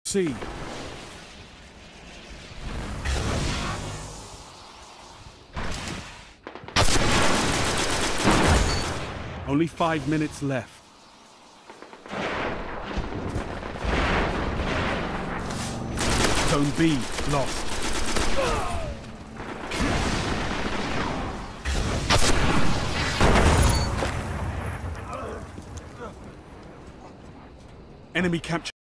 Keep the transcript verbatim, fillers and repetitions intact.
C. Only five minutes left. Zone B lost. Enemy captured.